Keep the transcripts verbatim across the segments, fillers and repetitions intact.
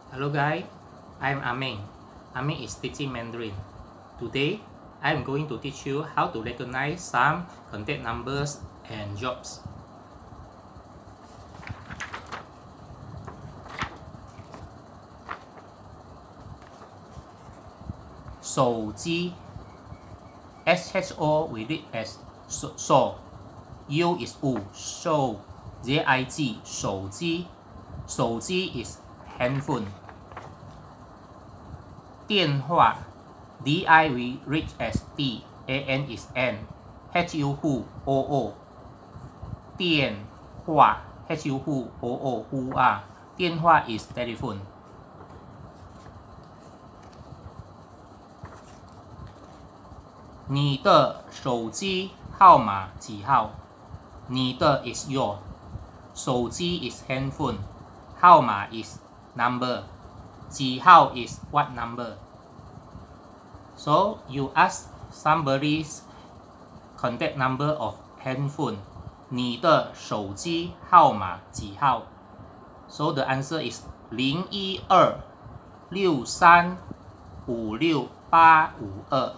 Hello guys, I'm Ah Meng. Ah Meng is teaching Mandarin. Today, I'm going to teach you how to recognize some contact numbers and jobs. 手机 S H O we read as so. U is U, so J I G 手机手机 is handphone. 电话 D I we read as D, A N is N, H U who O O 电话 H U who O O who are 电话 is telephone. 你的手机号码几号？你的 is your, 手机 is handphone, 号码 is number, 几号 is what number. So you ask somebody's contact number of handphone, 你的手机号码几号？ So the answer is 零一二六三五六八五二。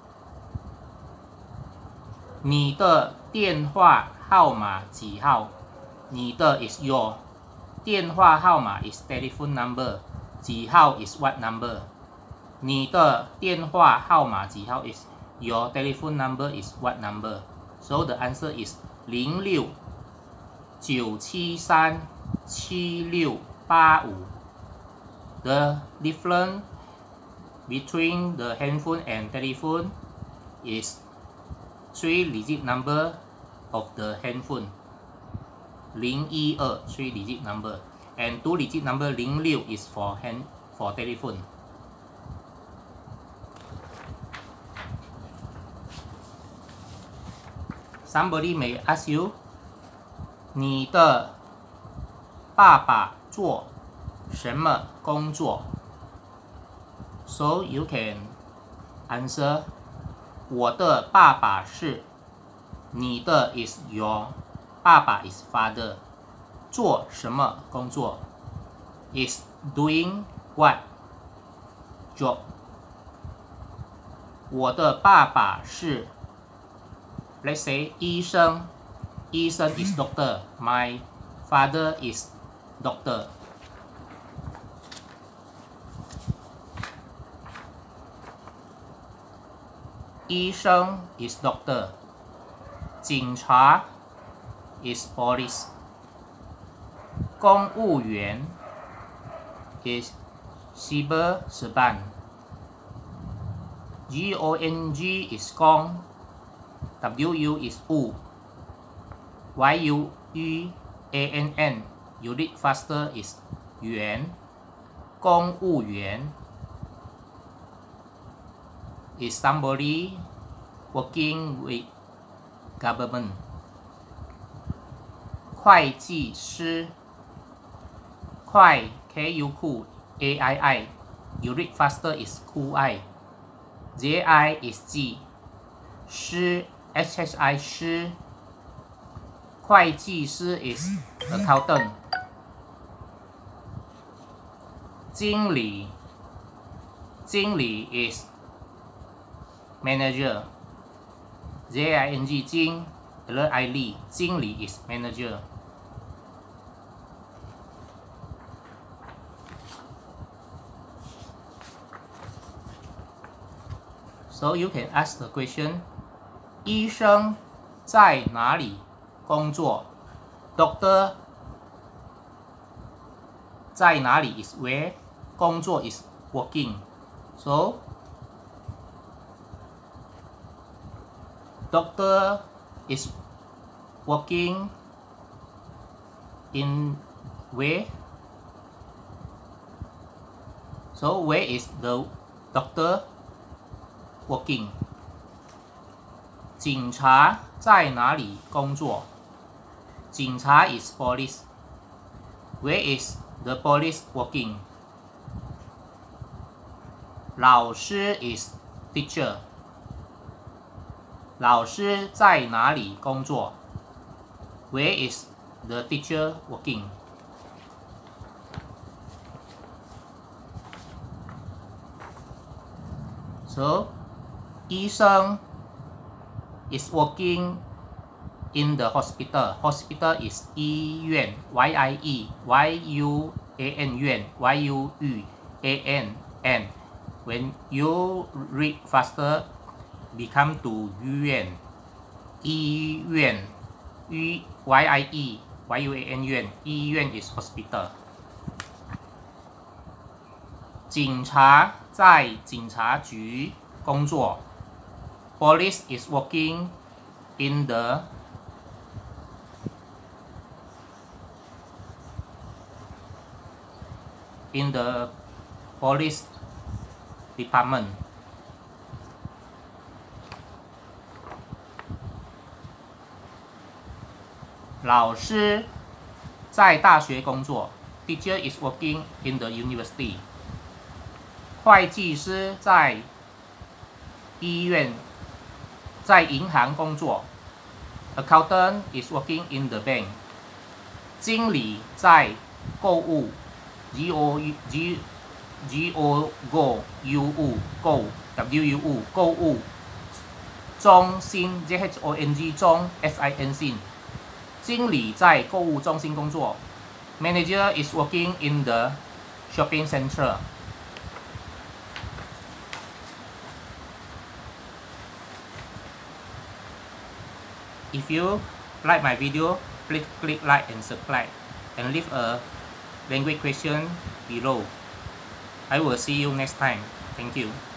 你的电话号码几号？你的 is your, 电话号码 is telephone number, 几号 is what number. 你的电话号码几号 is your telephone number is what number. So the answer is 零六九七三七六八五。The difference between the handphone and telephone is three digit number of the handphone. 零一二 three digit number, and two digit number 零六 is for hand for telephone. Somebody may ask you, 你的爸爸做什么工作？ So you can answer, 我的爸爸是，你的 is your, 爸爸 is father, 做什么工作 is doing what job. 我的爸爸是 let's say 医生，医生 is doctor, my father is doctor. 医生 is doctor, 警察 is police, 公务员 is civil servant, G O N G is gong, W U is U, Y U E A N N, you read faster is 员，公务员 is somebody working with government. 会计师，会 K U Q A I I, you read faster is Q I, J I is G, 师 H H I 师，会计师 is accountant. 经理，经理 is manager, J I N G 经 L I L, 经理 is manager. So you can ask the question, 医生在哪里工作？ Doctor 在哪里 is where, 工作 is working. So doctor is working in where? So where is the doctor working? 警察在哪里工作？警察 is police. Where is the police working? 老师 is teacher. 老师在哪里工作？ Where is the teacher working? So 医生 is working in the hospital. Hospital is 医院 Y I E Y U A N 院 Y U U A N N. When you read faster, become to 院医院 Y I E Y U A N 院医院 is hospital. 警察在警察局工作。Police is working in the in the police department. 老师在大学工作。Teacher is working in the university. 会计师在医院，在银行工作。Accountant is working in the bank. 经理在购物。G O G G O Go U U Go W U U 购物中心 J H O N G 中 S I N 信。经理在购物中心工作。Manager is working in the shopping center. If you like my video, please click like and subscribe and leave a language question below. I will see you next time. Thank you.